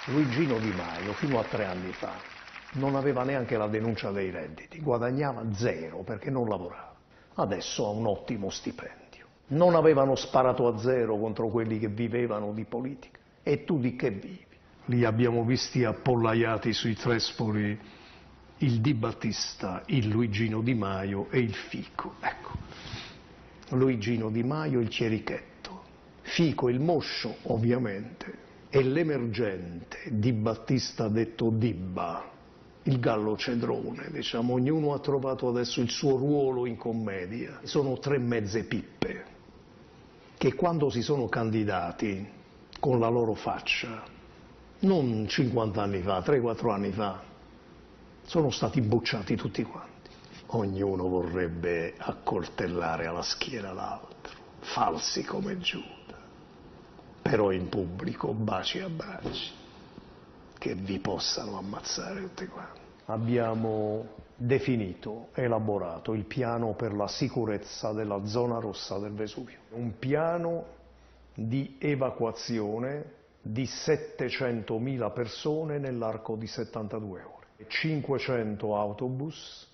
Luigino Di Maio, fino a 3 anni fa, non aveva neanche la denuncia dei redditi, guadagnava zero perché non lavorava. Adesso ha un ottimo stipendio. Non avevano sparato a zero contro quelli che vivevano di politica. E tu di che vivi? Li abbiamo visti appollaiati sui trespoli il Di Battista, il Luigino Di Maio e il Fico. Ecco, Luigino Di Maio il chierichetto, Fico il moscio ovviamente, e l'emergente Di Battista detto Dibba, il gallo cedrone, diciamo, ognuno ha trovato adesso il suo ruolo in commedia. Sono 3 mezze pippe che quando si sono candidati con la loro faccia, non 50 anni fa, 3-4 anni fa, sono stati bocciati tutti quanti. Ognuno vorrebbe accoltellare alla schiena l'altro, falsi come Giuda, però in pubblico baci a baci, che vi possano ammazzare tutti quanti. Abbiamo definito, elaborato il piano per la sicurezza della zona rossa del Vesuvio. Un piano di evacuazione di 700.000 persone nell'arco di 72 ore. 500 autobus,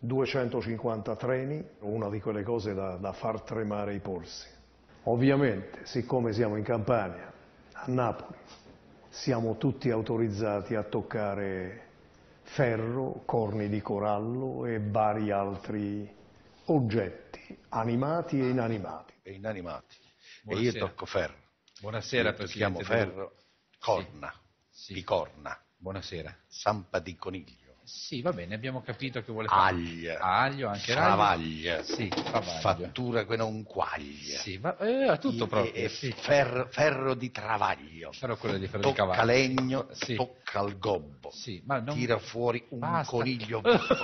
250 treni, una di quelle cose da far tremare i polsi. Ovviamente, siccome siamo in Campania, a Napoli, siamo tutti autorizzati a toccare ferro, corni di corallo e vari altri oggetti, animati e inanimati. E inanimati. Buonasera. E io tocco ferro. Buonasera, io Presidente. Chiamo ferro, corna, Sì. di corna, Buonasera. zampa di coniglio, Sì, va bene, abbiamo capito che vuole fare. aglia, Aglio, anche travaglia, raglio. Sì, travaglio. fattura che non quaglia. Sì, tutto proprio. E Sì. ferro di travaglio. Però quello di ferro di Tocca cavallo. legno, Sì. tocca il gobbo. Sì, ma non... Tira fuori un Basta. coniglio,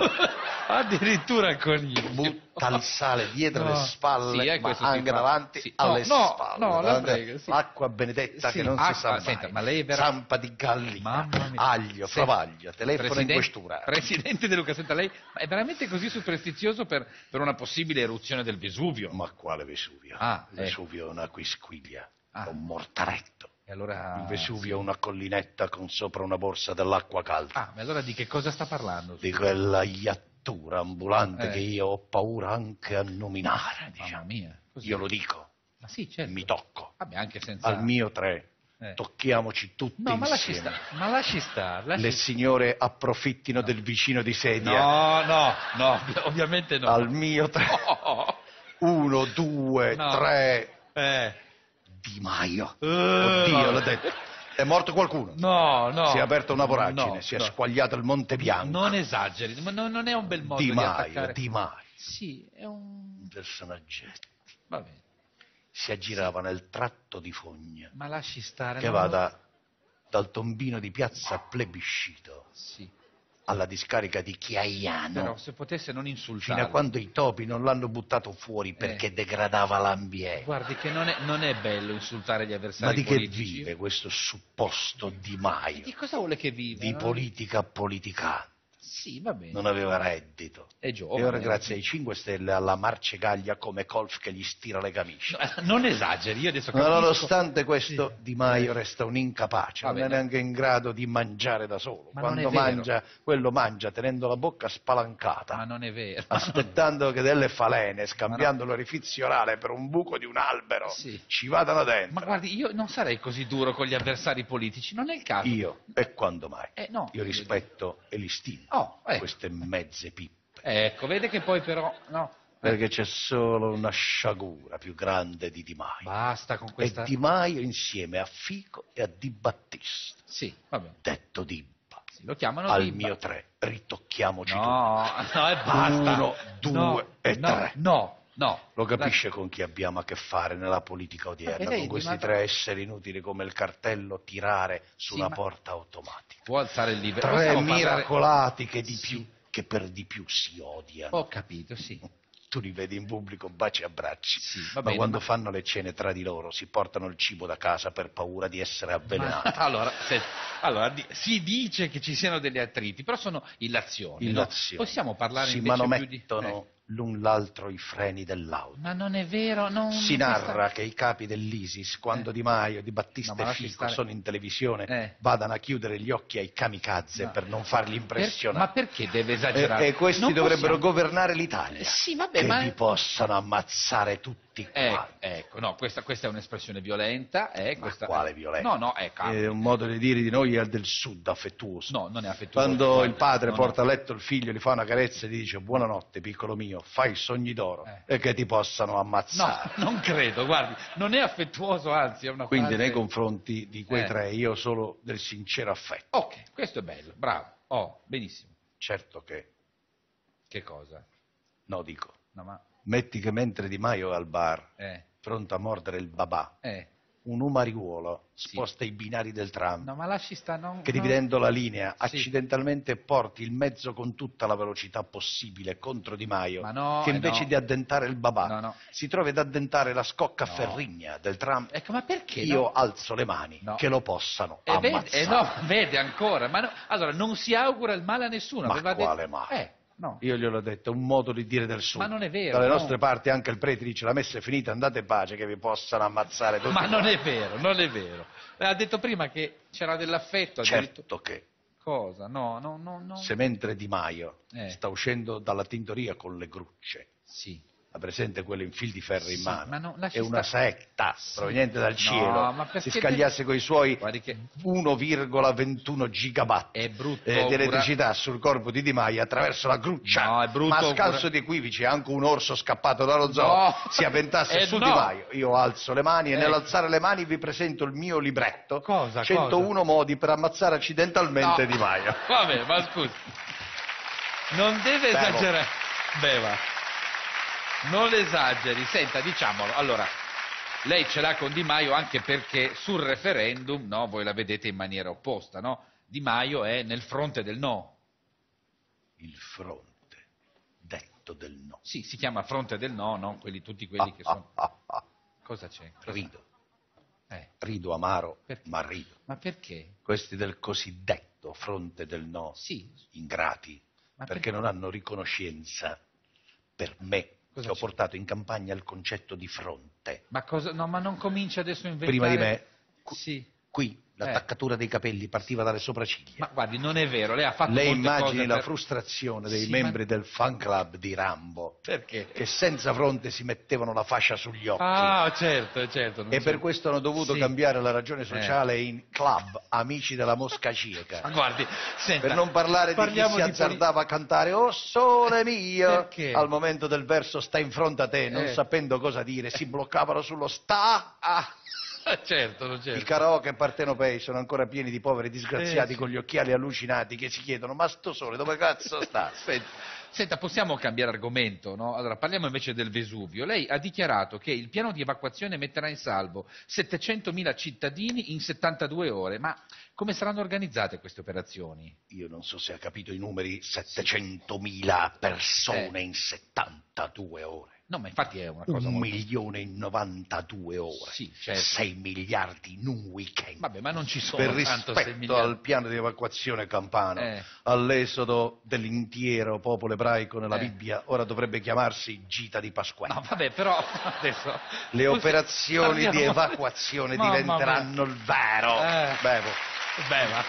Addirittura il coniglio. butta il sale dietro No. le spalle, Sì, ma questo anche si fa. davanti Sì. alle No, spalle. no, la davanti- prego, sì. L'acqua benedetta Sì, che non acqua, si sa mai. senta, ma lei è vera- Zampa di gallina, Mamma mia. aglio, Sì. travaglio, telefono in Presidente- questura. Presidente De Luca, senta, lei ma è veramente così superstizioso per una possibile eruzione del Vesuvio? Ma quale Vesuvio? Ah, Il Vesuvio è una quisquiglia, Ah. è un mortaretto. E allora... Il Vesuvio è sì. una collinetta con sopra una borsa dell'acqua calda. Ah, ma allora di che cosa sta parlando? Di quella iattura ambulante Eh. che io ho paura anche a nominare, Mamma diciamo. mia. Così. Io lo dico, Ma sì, certo. mi tocco. Vabbè, anche senza... Al mio 3, Eh. tocchiamoci tutti No, ma lasci insieme. stare, ma lasci stare. Le signore approfittino del vicino di sedia. No, ovviamente no. Al mio 3. No. 1, 2, No. 3. Di Maio. no. Oddio, l'ho detto. È morto qualcuno. No. Si è aperta una voragine, No, si è no. squagliato il Monte Bianco. Non esageri, ma non è un bel modo Di di Maio, attaccare. Di Maio. Sì, è un... Un personaggetto. Va bene, Si aggirava nel tratto di Fogna, ma lasci stare. che no, va no. dal tombino di piazza Plebiscito Sì, alla discarica di Chiaiano, però se potesse non fino insultarlo. a quando i topi non l'hanno buttato fuori perché degradava l'ambiente. Guardi che non è bello insultare gli Ma avversari di che politici. vive questo supposto Di E Maio? di cosa vuole che viva? Di no? politica politicante. Sì, va bene. Non aveva reddito. È giovane. E ora grazie ai 5 Stelle alla marcegaglia come Colf che gli stira le camicie. No, non esageri, io adesso Ma capisco. nonostante questo, Di Maio resta un incapace, Va non è bene. neanche in grado di mangiare da solo. Ma non Quando è vero. mangia, quello mangia tenendo la bocca spalancata, Ma non è vero. aspettando che delle falene, scambiando l'orifizio orale per un buco di un albero, Sì. ci vadano dentro. Ma guardi, io non sarei così duro con gli avversari politici, non è il caso. Io, e quando mai? No. Io rispetto e li stimo, Oh, queste mezze pippe. Ecco, vede che poi però... No. Perché c'è solo una sciagura più grande di Di Maio. Basta con questa... E Di Maio insieme a Fico e a Di Battista, Sì, va bene. detto Dibba. Sì, lo chiamano Al Dibba. mio 3, ritocchiamoci No, e basta. 1, 2 No, e 3. No. Lo capisce con chi abbiamo a che fare nella politica Ma odierna, lei con questi ma- 3 esseri inutili come il cartello tirare su Sì, una ma- porta automatica. Può alzare il livello. 3 Possiamo parlare- miracolati che Sì. per di più si odiano. Ho capito, sì. Tu li vedi in pubblico baci e abbracci, Sì, va ma bene, quando ma- fanno le cene tra di loro si portano il cibo da casa per paura di essere avvelenati. Allora, si dice che ci siano degli attriti, però sono illazioni. no? Illazioni. Possiamo parlare si invece più di... manomettono l'un l'altro i freni dell'auto. Ma non è vero, non... Si narra che i capi dell'ISIS, quando Di Maio, Di Battista No, ma e lasci Fico stare. sono in televisione, vadano a chiudere gli occhi ai kamikaze No. per non farli impressionare. Ma perché deve esagerare? E questi Non dovrebbero possiamo- governare l'Italia. Sì, vabbè, che ma... vi possano ammazzare tutti quanti. Ecco, no, questa è un'espressione violenta. Questa... quale violenza? No, È un modo di dire di noi del sud, affettuoso. No, non è affettuoso. Quando guarda, il padre no, porta no. a letto il figlio, gli fa una carezza e gli dice buonanotte piccolo mio, fai sogni d'oro e che ti possano No, ammazzare. non credo, guardi, non è affettuoso, anzi è una Quindi frase... nei confronti di quei tre io solo del sincero affetto. Ok, questo è bello, bravo. Oh, benissimo. Certo che, Che cosa? no dico, No, ma... metti che mentre Di Maio è al bar, Eh, pronto a mordere il babà, eh. un umariuolo Sì. sposta i binari del tram, No, ma lasci sta, non... che no. dividendo la linea Sì. accidentalmente porti il mezzo con tutta la velocità possibile contro Di Maio, Ma no, che invece no. di addentare il babà No. si trovi ad addentare la scocca No. ferrigna del tram. Ecco, ma perché? Io no? alzo le mani No. che lo possano Vede, ammazzare. no, vede ancora. Ma no, allora, non si augura il male a nessuno. Ma aveva quale detto... male? No. Io gliel'ho detto, è un modo di dire del sud. Ma non è vero, Dalle no. nostre parti anche il prete dice la messa è finita, andate in pace che vi possano ammazzare tutti. Ma non è vero, non è vero. Ha detto prima che c'era dell'affetto. Certo che Cosa? No. se mentre Di Maio Eh. sta uscendo dalla tintoria con le grucce, Sì. ha presente quello in fil di ferro in Sì, mano, ma no, lasci è una stare. setta Sì. proveniente dal No, cielo, ma perché si scagliasse con i suoi Guardi che 1,21 gigawatt è brutto di elettricità sul corpo di Di Maio attraverso la gruccia, No, è brutto ma a augura- scalzo di equivoci anche un orso scappato dallo zoo No. si avventasse su no. Di Maio. Io alzo le mani e Ecco. nell'alzare le mani vi presento il mio libretto, Cosa, 101 modi per ammazzare accidentalmente No. Di Maio. Vabbè, ma scusi. Non deve Bevo. esagerare. Beva. Non esageri. Senta, diciamolo. Allora, lei ce l'ha con Di Maio anche perché sul referendum, no, voi la vedete in maniera opposta, no? Di Maio è nel fronte del no. Il fronte detto del no. Sì, si chiama fronte del no, non tutti quelli che sono... Cosa c'è? Rido. Eh, Rido amaro, Perché? ma rido. ma perché? Questi del cosiddetto fronte del no, Sì. ingrati, Ma perché non hanno riconoscenza per me, Cosa che ho c'è? portato in campagna il concetto di fronte. Ma cosa... No, ma non comincia adesso a inventare... Prima di me, Sì. qui, l'attaccatura dei capelli partiva dalle sopracciglia. Ma guardi, non è vero, lei ha fatto Lei molte immagini cose la per- frustrazione dei Sì, membri del fan club di Rambo, Perché? che senza fronte si mettevano la fascia sugli occhi. Ah, certo. non E c'è- per questo hanno dovuto Sì. cambiare la ragione sociale in club, amici della mosca cieca. Ma guardi, senta, Per non parlare di chi parliamo si azzardava a cantare "Oh sole mio", Perché? al momento del verso "sta in fronte a te", non sapendo cosa dire, si bloccavano sullo "sta". certo. I karaoke partenopei sono ancora pieni di poveri disgraziati sì. con gli occhiali allucinati che si chiedono "ma sto sole dove cazzo sta?". Senta, possiamo cambiare argomento, no? Allora, parliamo invece del Vesuvio. Lei ha dichiarato che il piano di evacuazione metterà in salvo 700.000 cittadini in 72 ore, ma come saranno organizzate queste operazioni? Io non so se ha capito i numeri, 700.000 persone in 72 ore. No, ma infatti è una cosa 1 molto... milione in 92 ore. Sì, certo. 6 miliardi in un weekend. Vabbè, ma non ci sono Per tanto 6 rispetto miliardi. al piano di evacuazione campano, Eh. all'esodo dell'intero popolo ebraico nella Eh. Bibbia, ora dovrebbe chiamarsi Gita di Pasquale. No, vabbè, però adesso... Le operazioni di Parliamo- evacuazione Mamma diventeranno il vero. Bevo. Beva.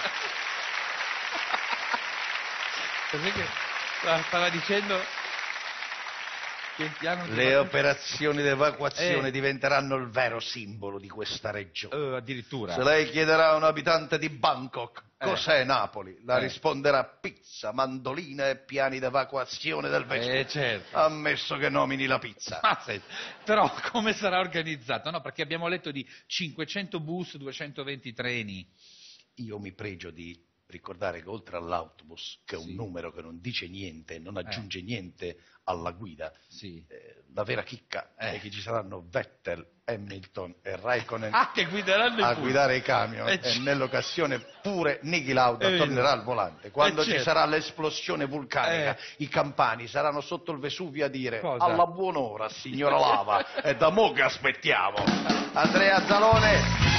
Cos'è che stava dicendo? Che il piano di Le evacuazione- operazioni di evacuazione Eh. diventeranno il vero simbolo di questa regione. addirittura. Se lei chiederà a un abitante di Bangkok cos'è Napoli, la risponderà pizza, mandolina e piani d'evacuazione del Vesuvio. Certo. Ammesso che nomini la pizza. Ma senti, però come sarà organizzato? No, perché abbiamo letto di 500 bus, 220 treni. Io mi pregio di ricordare che oltre all'autobus, che è un Sì. numero che non dice niente, non aggiunge niente alla guida, Sì. la vera chicca è che ci saranno Vettel, Hamilton e Raikkonen Che guideranno a il bus. guidare i camion e c- nell'occasione pure Niki Lauda vero. tornerà al volante. Quando ci certo. sarà l'esplosione vulcanica, i campani saranno sotto il Vesuvio a dire Cosa? alla buon'ora, signora Lava, è da mo' che aspettiamo. Andrea Zalone.